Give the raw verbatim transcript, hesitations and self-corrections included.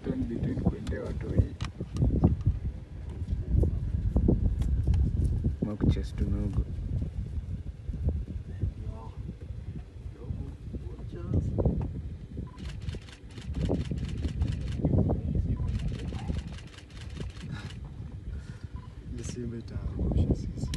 torn between kuendea watu hii makuchest tunogo. Simba itaangusha sisi.